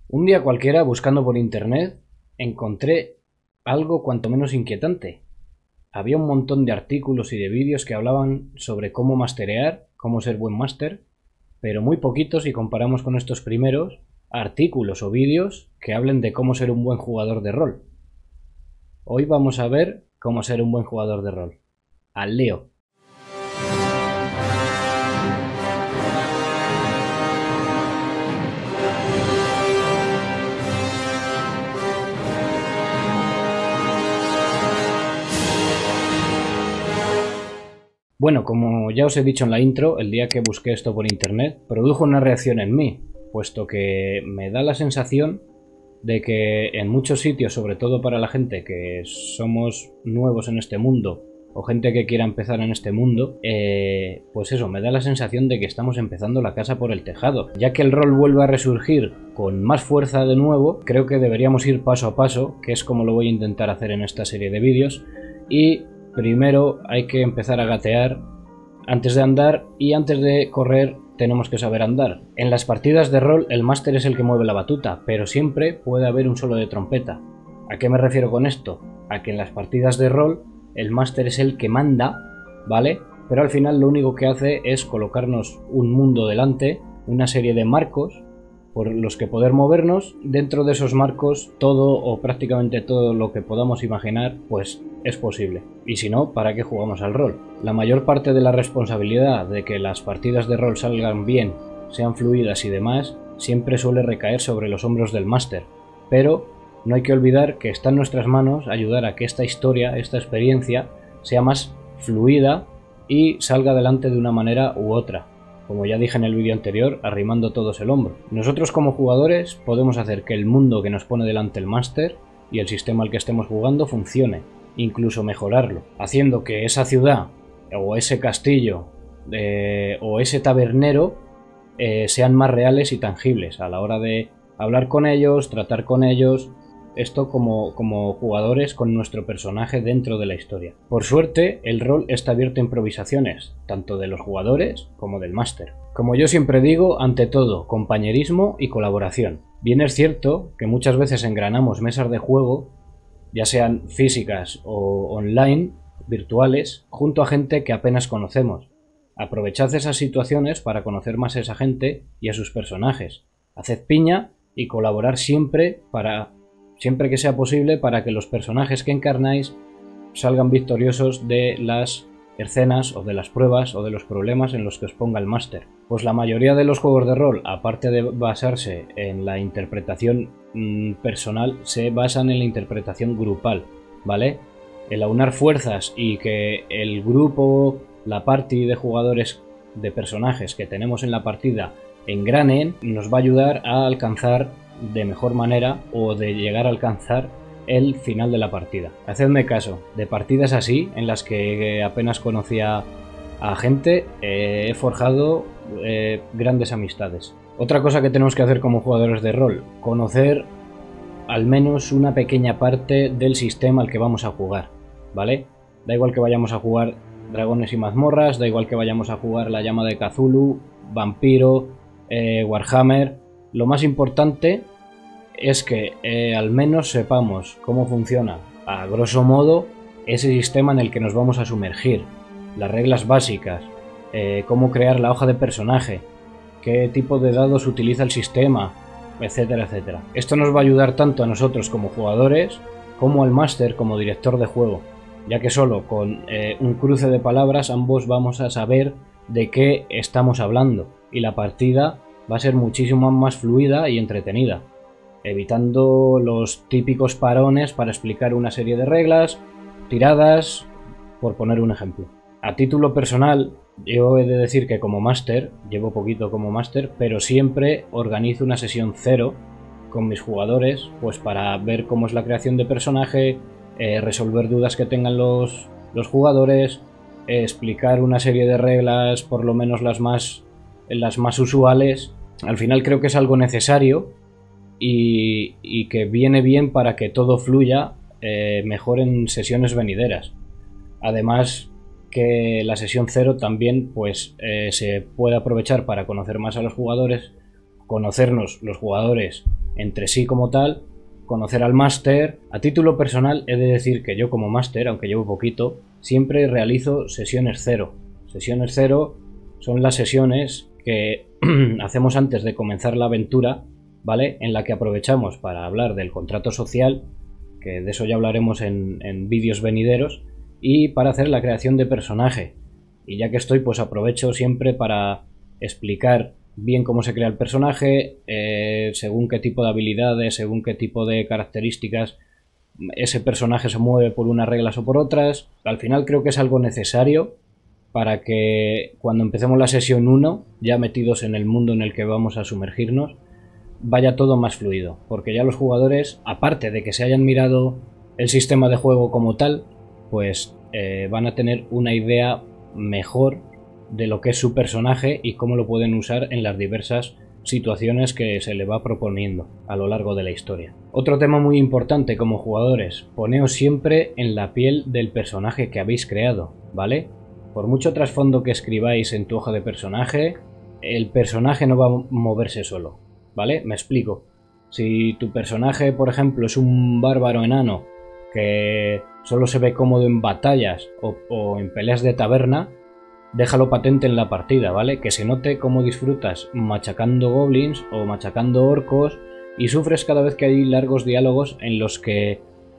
Un día cualquiera, buscando por internet, encontré algo cuanto menos inquietante. Había un montón de artículos y de vídeos que hablaban sobre cómo masterear, cómo ser buen máster, pero muy poquitos si comparamos con estos primeros artículos o vídeos que hablen de cómo ser un buen jugador de rol. Hoy vamos a ver cómo ser un buen jugador de rol. Al lío. Bueno, como ya os he dicho en la intro, el día que busqué esto por internet, produjo una reacción en mí, puesto que me da la sensación de que en muchos sitios, sobre todo para la gente que somos nuevos en este mundo, o gente que quiera empezar en este mundo, pues eso, me da la sensación de que estamos empezando la casa por el tejado. Ya que el rol vuelve a resurgir con más fuerza de nuevo, creo que deberíamos ir paso a paso, que es como lo voy a intentar hacer en esta serie de vídeos, y primero hay que empezar a gatear antes de andar, y antes de correr tenemos que saber andar. En las partidas de rol el máster es el que mueve la batuta, pero siempre puede haber un solo de trompeta. ¿A qué me refiero con esto? A que en las partidas de rol el máster es el que manda, ¿vale? Pero al final lo único que hace es colocarnos un mundo delante, una serie de marcos por los que poder movernos. Dentro de esos marcos todo o prácticamente todo lo que podamos imaginar pues es posible. Y si no, ¿para qué jugamos al rol? La mayor parte de la responsabilidad de que las partidas de rol salgan bien, sean fluidas y demás, siempre suele recaer sobre los hombros del máster. Pero no hay que olvidar que está en nuestras manos ayudar a que esta historia, esta experiencia, sea más fluida y salga adelante de una manera u otra. Como ya dije en el vídeo anterior, arrimando todos el hombro. Nosotros como jugadores podemos hacer que el mundo que nos pone delante el máster y el sistema al que estemos jugando funcione, incluso mejorarlo, haciendo que esa ciudad o ese castillo o ese tabernero sean más reales y tangibles a la hora de hablar con ellos, tratar con ellos. Esto como jugadores con nuestro personaje dentro de la historia. Por suerte, el rol está abierto a improvisaciones, tanto de los jugadores como del máster. Como yo siempre digo, ante todo, compañerismo y colaboración. Bien es cierto que muchas veces engranamos mesas de juego, ya sean físicas o online, virtuales, junto a gente que apenas conocemos. Aprovechad esas situaciones para conocer más a esa gente y a sus personajes. Haced piña y colaborar siempre que sea posible, para que los personajes que encarnáis salgan victoriosos de las escenas o de las pruebas o de los problemas en los que os ponga el máster. Pues la mayoría de los juegos de rol, aparte de basarse en la interpretación personal, se basan en la interpretación grupal, ¿vale? El aunar fuerzas y que el grupo, la party de jugadores, de personajes que tenemos en la partida engranen, nos va a ayudar a alcanzar de mejor manera o de llegar a alcanzar el final de la partida. Hacedme caso, de partidas así, en las que apenas conocía a gente, he forjado grandes amistades. Otra cosa que tenemos que hacer como jugadores de rol, conocer al menos una pequeña parte del sistema al que vamos a jugar, ¿vale? Da igual que vayamos a jugar dragones y mazmorras, da igual que vayamos a jugar la llama de Cthulhu, vampiro, Warhammer. Lo más importante es que al menos sepamos cómo funciona, a grosso modo, ese sistema en el que nos vamos a sumergir, las reglas básicas, cómo crear la hoja de personaje, qué tipo de dados utiliza el sistema, etcétera, etcétera. Esto nos va a ayudar tanto a nosotros como jugadores, como al máster como director de juego, ya que solo con un cruce de palabras ambos vamos a saber de qué estamos hablando, y la partida va a ser muchísimo más fluida y entretenida, evitando los típicos parones para explicar una serie de reglas, tiradas, por poner un ejemplo. A título personal, yo he de decir que como máster, llevo poquito como máster, pero siempre organizo una sesión cero con mis jugadores, pues para ver cómo es la creación de personaje, resolver dudas que tengan los jugadores, explicar una serie de reglas, por lo menos las más usuales. Al final creo que es algo necesario y que viene bien para que todo fluya mejor en sesiones venideras. Además que la sesión cero también pues se puede aprovechar para conocer más a los jugadores, conocernos los jugadores entre sí como tal, conocer al máster. A título personal he de decir que yo como máster, aunque llevo poquito, siempre realizo sesiones cero. Sesiones cero son las sesiones que hacemos antes de comenzar la aventura, ¿vale? En la que aprovechamos para hablar del contrato social, que de eso ya hablaremos en vídeos venideros, y para hacer la creación de personaje. Y ya que estoy, pues aprovecho siempre para explicar bien cómo se crea el personaje, según qué tipo de habilidades, según qué tipo de características ese personaje se mueve por unas reglas o por otras. Al final creo que es algo necesario para que cuando empecemos la sesión 1, ya metidos en el mundo en el que vamos a sumergirnos, vaya todo más fluido, porque ya los jugadores, aparte de que se hayan mirado el sistema de juego como tal, pues van a tener una idea mejor de lo que es su personaje y cómo lo pueden usar en las diversas situaciones que se le va proponiendo a lo largo de la historia. Otro tema muy importante como jugadores: poneos siempre en la piel del personaje que habéis creado, ¿vale? Por mucho trasfondo que escribáis en tu hoja de personaje, el personaje no va a moverse solo, ¿vale? Me explico. Si tu personaje, por ejemplo, es un bárbaro enano que solo se ve cómodo en batallas o en peleas de taberna, déjalo patente en la partida, ¿vale? Que se note cómo disfrutas machacando goblins o machacando orcos, y sufres cada vez que hay largos diálogos en los que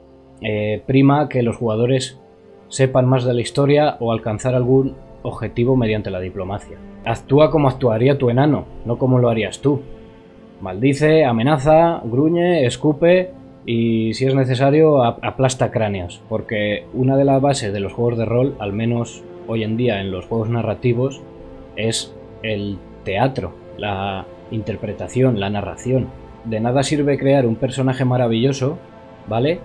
prima que los jugadores sepan más de la historia o alcanzar algún objetivo mediante la diplomacia. Actúa como actuaría tu enano, no como lo harías tú. Maldice, amenaza, gruñe, escupe y, si es necesario, aplasta cráneos, porque una de las bases de los juegos de rol, al menos hoy en día en los juegos narrativos, es el teatro, la interpretación, la narración. De nada sirve crear un personaje maravilloso, ¿vale?,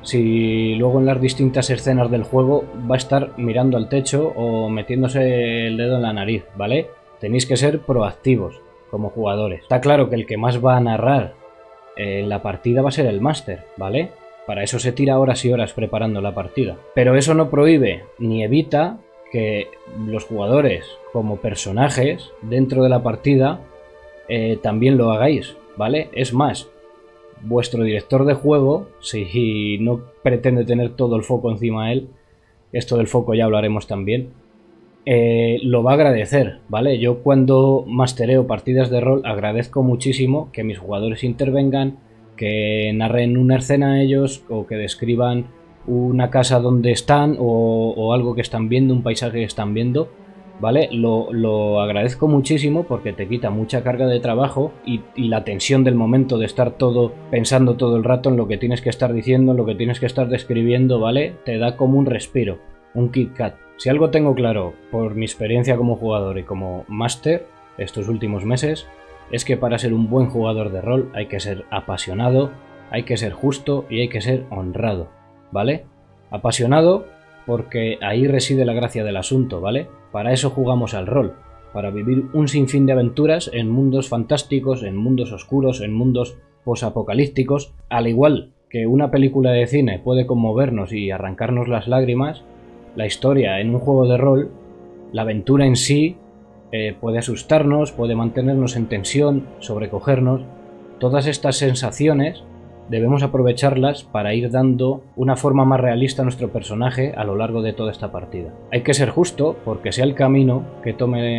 si luego en las distintas escenas del juego va a estar mirando al techo o metiéndose el dedo en la nariz, ¿vale? Tenéis que ser proactivos como jugadores. Está claro que el que más va a narrar en la partida va a ser el máster, ¿vale? Para eso se tira horas y horas preparando la partida. Pero eso no prohíbe ni evita que los jugadores como personajes dentro de la partida también lo hagáis, ¿vale? Es más, vuestro director de juego, si no pretende tener todo el foco encima de él, esto del foco ya hablaremos también, lo va a agradecer, ¿vale? Yo cuando mastereo partidas de rol agradezco muchísimo que mis jugadores intervengan, que narren una escena a ellos o que describan una casa donde están o algo que están viendo, un paisaje que están viendo, ¿vale? Lo agradezco muchísimo porque te quita mucha carga de trabajo y la tensión del momento de estar pensando todo el rato en lo que tienes que estar diciendo, en lo que tienes que estar describiendo, ¿vale? Te da como un respiro, un Kit Kat. Si algo tengo claro por mi experiencia como jugador y como máster estos últimos meses, es que para ser un buen jugador de rol hay que ser apasionado, hay que ser justo y hay que ser honrado, ¿vale? Apasionado porque ahí reside la gracia del asunto, ¿vale? Para eso jugamos al rol, para vivir un sinfín de aventuras en mundos fantásticos, en mundos oscuros, en mundos posapocalípticos. Al igual que una película de cine puede conmovernos y arrancarnos las lágrimas, la historia en un juego de rol, la aventura en sí, puede asustarnos, puede mantenernos en tensión, sobrecogernos. Todas estas sensaciones debemos aprovecharlas para ir dando una forma más realista a nuestro personaje a lo largo de toda esta partida. Hay que ser justo, porque sea el camino que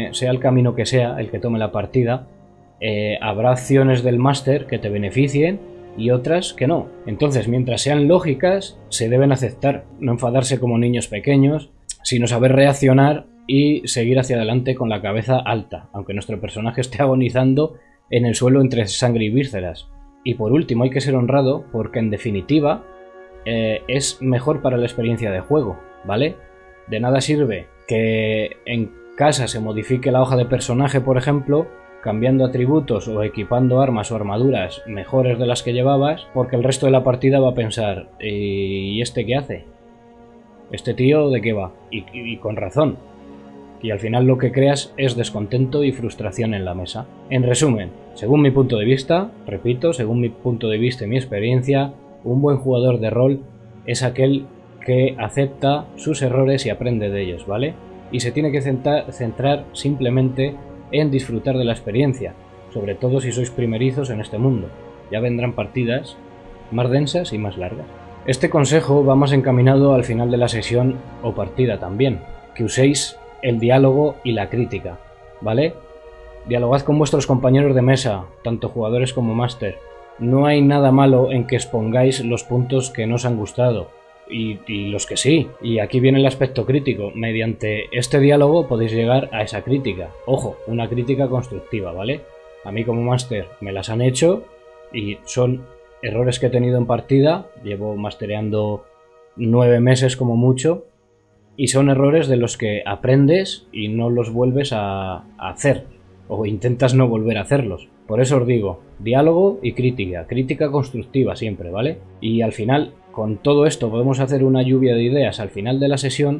sea el que tome la partida, habrá acciones del máster que te beneficien y otras que no. Entonces, mientras sean lógicas, se deben aceptar, no enfadarse como niños pequeños, sino saber reaccionar y seguir hacia adelante con la cabeza alta, aunque nuestro personaje esté agonizando en el suelo entre sangre y vísceras. Y por último, hay que ser honrado porque, en definitiva, es mejor para la experiencia de juego, ¿vale? De nada sirve que en casa se modifique la hoja de personaje, por ejemplo, cambiando atributos o equipando armas o armaduras mejores de las que llevabas, porque el resto de la partida va a pensar: ¿y este qué hace? ¿Este tío de qué va? Y con razón. Y al final lo que creas es descontento y frustración en la mesa. En resumen, según mi punto de vista, repito, según mi punto de vista y mi experiencia, un buen jugador de rol es aquel que acepta sus errores y aprende de ellos, ¿vale? Y se tiene que centrar simplemente en disfrutar de la experiencia, sobre todo si sois primerizos en este mundo, Ya vendrán partidas más densas y más largas. Este consejo va más encaminado al final de la sesión o partida también, que uséis el diálogo y la crítica, ¿vale? Dialogad con vuestros compañeros de mesa, tanto jugadores como máster. No hay nada malo en que expongáis los puntos que no os han gustado y los que sí. Y aquí viene el aspecto crítico. Mediante este diálogo podéis llegar a esa crítica. Ojo, una crítica constructiva, ¿vale? A mí como máster me las han hecho y son errores que he tenido en partida. Llevo mastereando 9 meses como mucho y son errores de los que aprendes y no los vuelves a hacer o intentas no volver a hacerlos. Por eso os digo, diálogo y crítica constructiva siempre, ¿vale? Y al final, con todo esto podemos hacer una lluvia de ideas al final de la sesión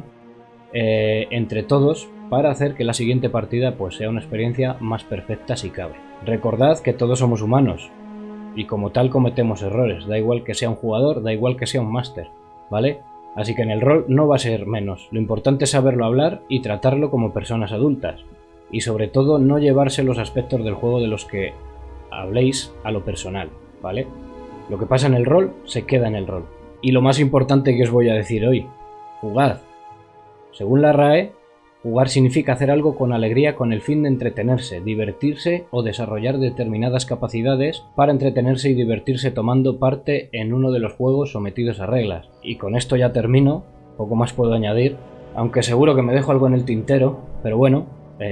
entre todos para hacer que la siguiente partida pues sea una experiencia más perfecta si cabe. Recordad que todos somos humanos y como tal cometemos errores, da igual que sea un jugador, da igual que sea un máster, ¿vale? Así que en el rol no va a ser menos, lo importante es saberlo hablar y tratarlo como personas adultas. Y sobre todo no llevarse los aspectos del juego de los que habléis a lo personal, ¿vale? Lo que pasa en el rol se queda en el rol. Y lo más importante que os voy a decir hoy, jugad. Según la RAE, jugar significa hacer algo con alegría con el fin de entretenerse, divertirse o desarrollar determinadas capacidades para entretenerse y divertirse tomando parte en uno de los juegos sometidos a reglas. Y con esto ya termino, poco más puedo añadir, aunque seguro que me dejo algo en el tintero, pero bueno,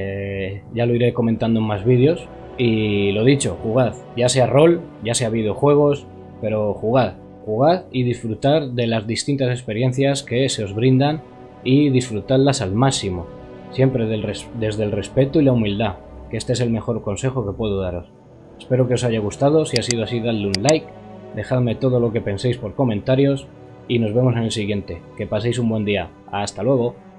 ya lo iré comentando en más vídeos. Y lo dicho, jugad, ya sea rol, ya sea videojuegos, pero jugad y disfrutad de las distintas experiencias que se os brindan y disfrutadlas al máximo, siempre desde el respeto y la humildad, que este es el mejor consejo que puedo daros. Espero que os haya gustado, si ha sido así dadle un like, dejadme todo lo que penséis por comentarios y nos vemos en el siguiente. Que paséis un buen día. Hasta luego.